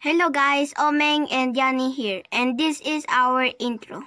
Hello guys, Omeng and Yanni here, and this is our intro.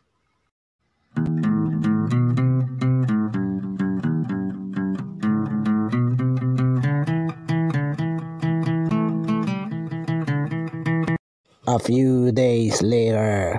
A few days later.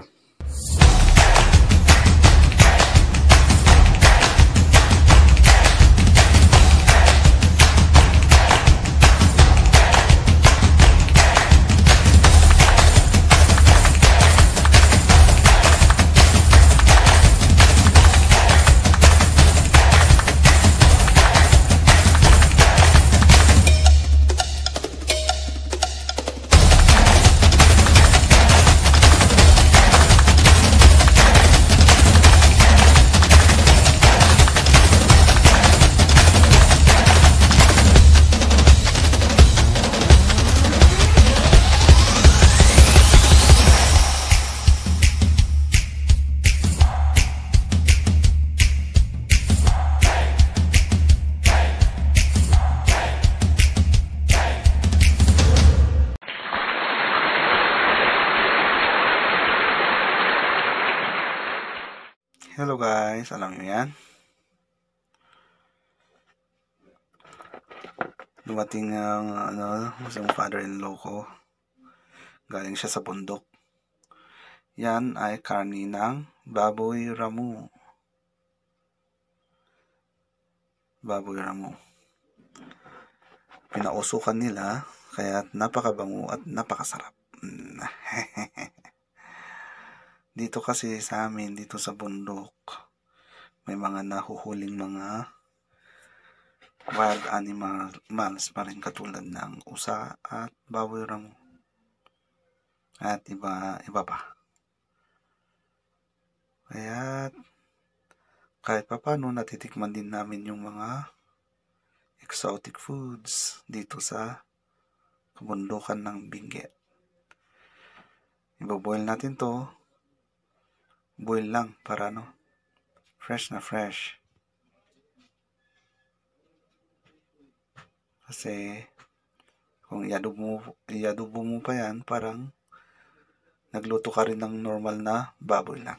Hello guys, alam niyo yan? Dumating ang yung father-in-law ko. Galing siya sa bundok. Yan ay karni ng baboy ramu. Baboy ramu. Pinausukan nila kaya napakabango at napakasarap. Dito kasi sa amin, dito sa bundok, may mga nahuhuling mga wild animals pa rin katulad ng usa at baboy ramu. At iba pa. Kaya kahit papaano natitikman din namin yung mga exotic foods dito sa kabundukan ng Benguet. Ibo-boil natin to. Boil lang para fresh na fresh. Kasi kung iadobo mo pa yan, parang nagluto ka rin ng normal na baboy lang.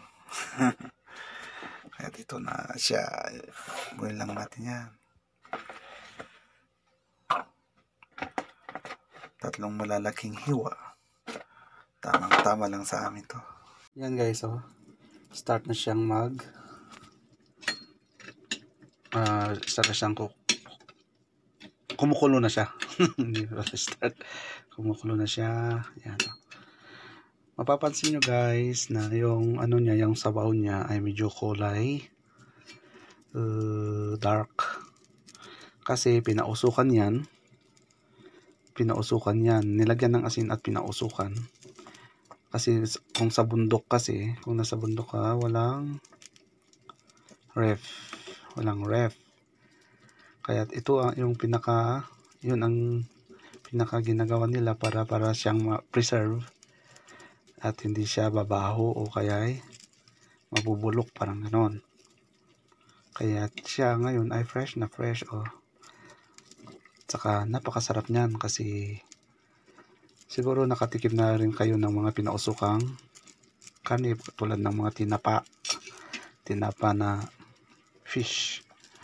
Kaya dito na siya. Boil lang natin yan. 3 malalaking hiwa. Tamang-tama lang sa amin to. Yan guys, start na siyang start na siyang kumukulo na siya. Hindi pa start. Kumukulo na siya. Yan. Mapapansin nyo guys na yung yung sabaw niya ay medyo kulay dark. Kasi pinausukan yan. Nilagyan ng asin at pinausukan. Kasi kung nasa bundok ka, walang ref. Kaya ito yung yun ang pinaka ginagawa nila para siyang preserve at hindi siya babaho o kaya ay mabubulok, parang ganon. Kaya siya ngayon ay fresh. Tsaka napakasarap niyan kasi siguro nakatikim na rin kayo ng mga pinausukang karne tulad ng mga tinapa na fish.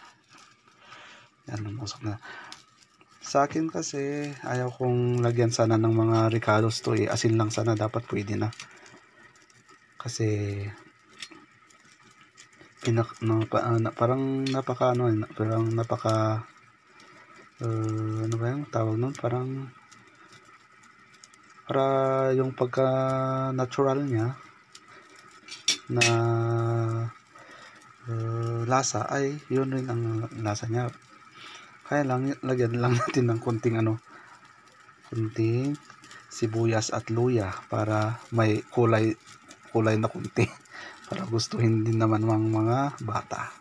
Yan, lumusok na. Sa akin kasi ayaw kong lagyan sana ng mga ricados to asin lang sana, dapat pwede na. Kasi parang napaka ano ba yung tawag nun, parang para yung pagka natural niya na lasa ay yun rin ang lasa niya. Kaya lang lagyan lang natin ng konting sibuyas at luya para may kulay na konti para gustuhin din naman ng mga bata.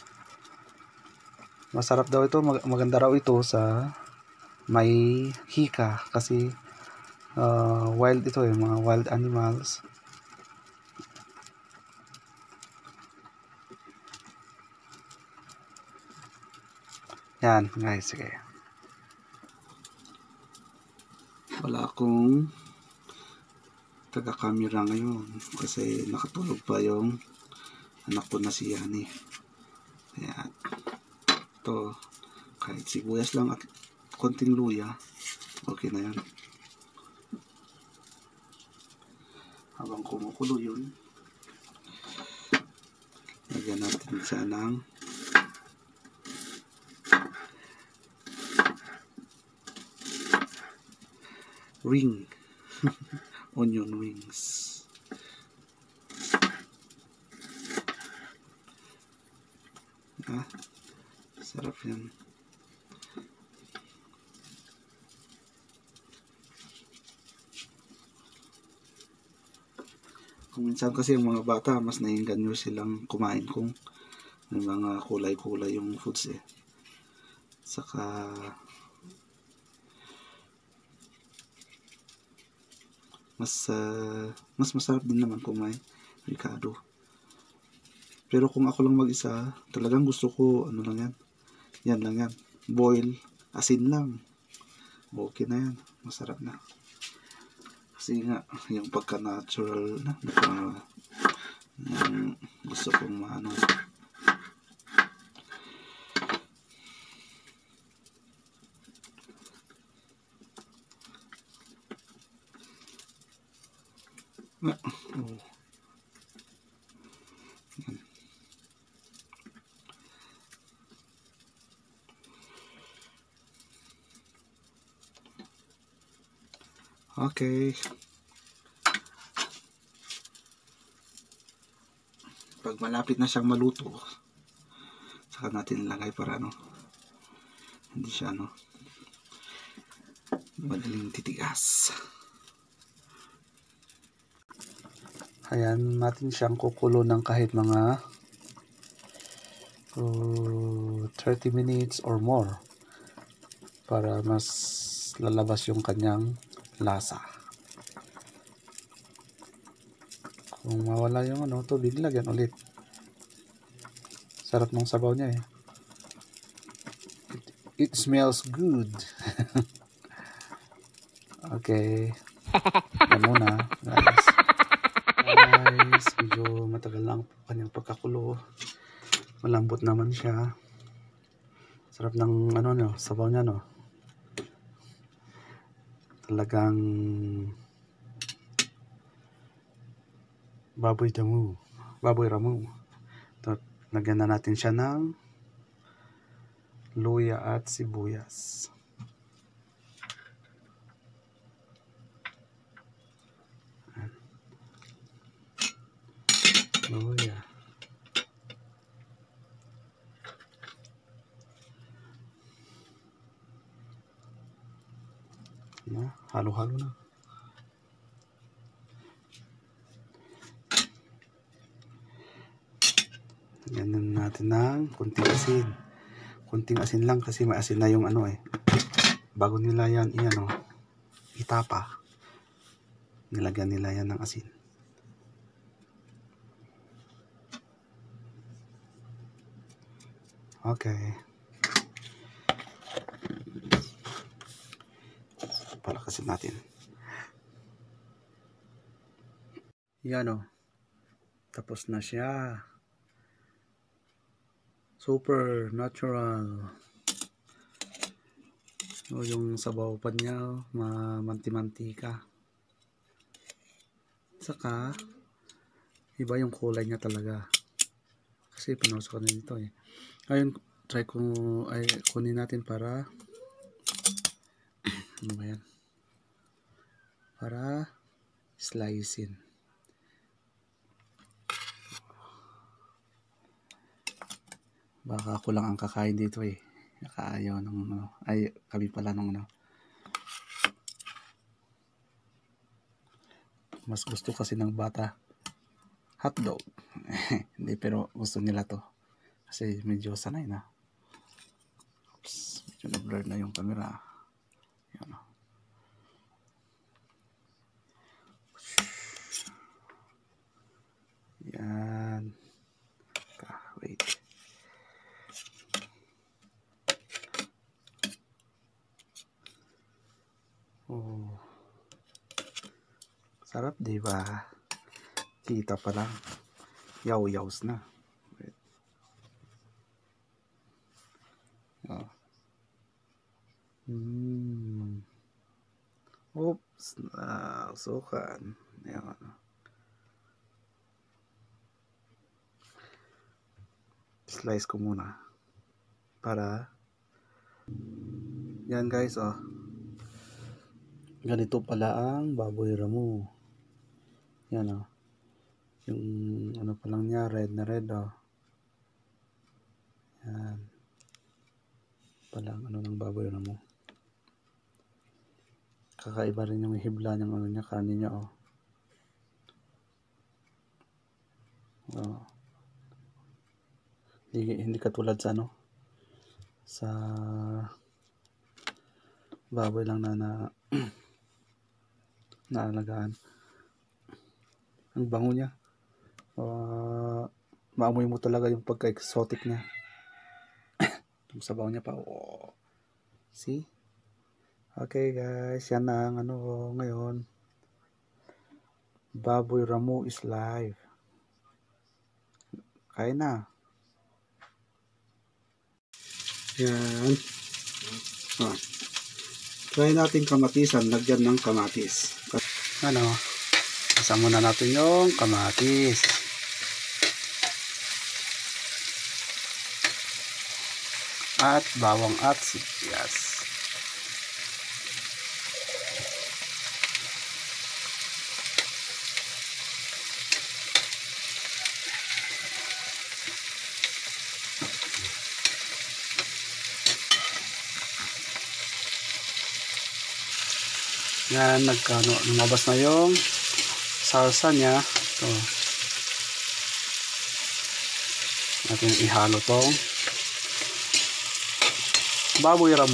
Masarap daw ito, maganda raw ito sa may hika kasi wild ito mga wild animals. Yan guys, sige. Wala akong taga-camera ngayon kasi nakatulog pa yung anak ko na si Yani. Kaya ito, kahit sibuyas lang at konting luya, okay na yan. Habang kumukulo yun, lagyan natin siya ng ring. Onion rings. Sarap yan. Kung minsan kasi yung mga bata, mas naiinganyo silang kumain kung may mga kulay-kulay yung foods eh. Saka mas masarap din naman kung may ricado. Pero kung ako lang mag-isa, talagang gusto ko ano lang yan. Yan lang yan. Boil, asin lang. Okay na yan. Masarap na. Kasi nga, yung pagka-natural na, yung gusto kong maano. Oh. Okay. Pag malapit na siyang maluto, saka natin ilagay para ano, hindi siya ano, madaling titigas. Ayan, natin siyang kukulo ng kahit mga 30 minutes or more para mas lalabas yung kanyang lasa. Kung mawala yung ano, tubig, lagyan ulit. Sarap ng sabaw niya eh. It smells good. Okay. Yan muna, guys. Medyo matagal lang po kanyang pagkakulo. Malambot naman siya. Sarap ng ano no, sabaw niya no. Talagang baboy ramu. Lagyan na natin siya ng luya at sibuyas. Luya. Na, halo-halo na. Ganyan natin ng kunting asin. Kunting asin lang kasi may asin na yung ano eh. Bago nila yan iyan itapa. Nilagyan nila yan ng asin. Okay. Palakasin natin. Yan tapos na siya. Super natural. Yung sabaw pa niya, manti-mantika. Saka, iba yung kulay niya talaga. Kasi pinausok ko na dito eh. Ngayon, kunin natin para ano ba yan? Para slicein. Baka ako lang ang kakain dito eh. Nakaayaw ng kami pala nung mas gusto kasi ng bata hotdog. Hindi, pero gusto nila to kasi medyo sanay na. Oops, medyo na-blur na yung camera. Yan yan. Wait. Sarap, di ba? Kita pa lang. Yaw-yaws na. Oh. Oops. Sukan. Ayan. Slice ko muna. Para. Yan guys, oh. Ganito pala ang baboy ramo. Yan, oh. Yung ano pa lang niya, red na red, oh. Yan. Palang ano ng baboy ramo. Kakaiba rin yung hibla ng ano niya, karne niya, oh. Oh. Hindi katulad sa ano, sa baboy lang na naalagaan. Ang bango niya. Maamoy mo talaga yung pagka-exotic niya. Yung sabaw niya pa. Oh. See? Okay guys, yan na ang ano ngayon. Baboy ramo is live. Kain na. Yan. Try natin kamatisan, lagyan ng kamatis. Ano? Kasama na natin yung kamatis. At bawang at sibuyas. Yan, lumabas na yung salsa niya. Ito. Natin ihalo tong baboy ramo.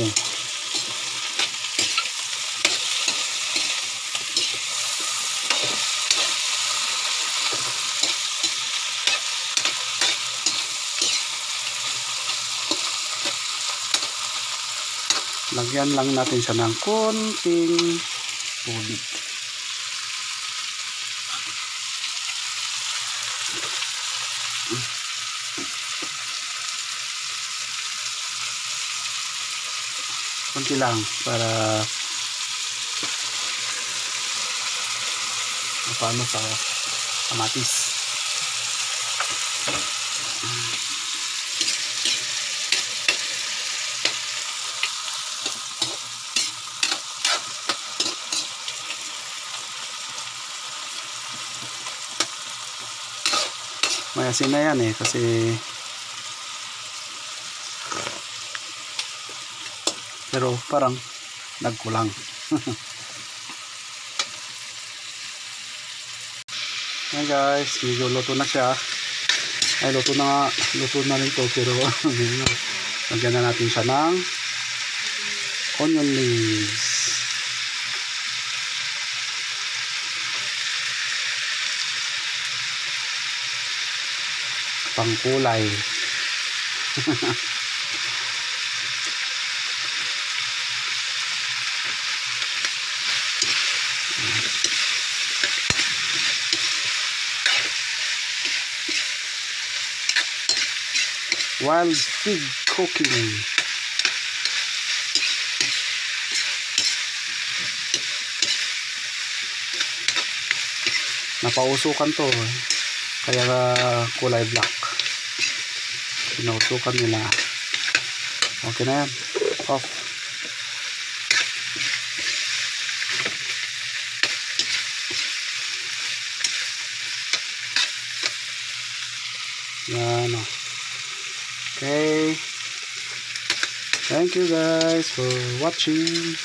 Lagyan lang natin siya ng konting tubig. Konti lang para paano sa kamatis. May asin na yan eh kasi pero parang nagkulang. Ayan guys, medyo luto na siya. Ay luto na rin to pero lagyan na natin siya ng onion leaves. Pangkulay. Wild pig cooking. Napausukan to kaya kulay black. Pinausukan nila. Okay na yan. Off. Yan o. Okay. Thank you guys for watching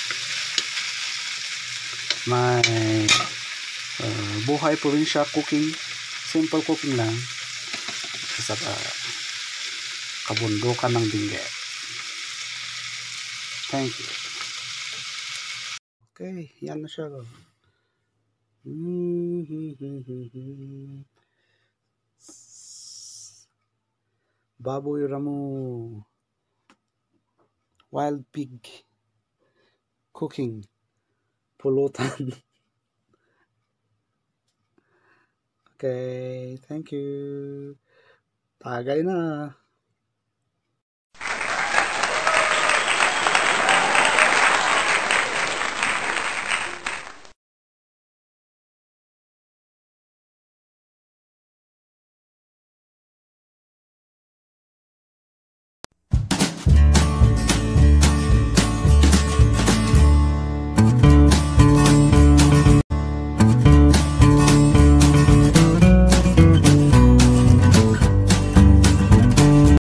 my buhay probinsya cooking. Simple cooking lang sa kabundukan ng Benguet. Thank you. Okay, yan na siya. Baboy ramo, wild pig cooking, pulutan. Okay, thank you. Tagay na.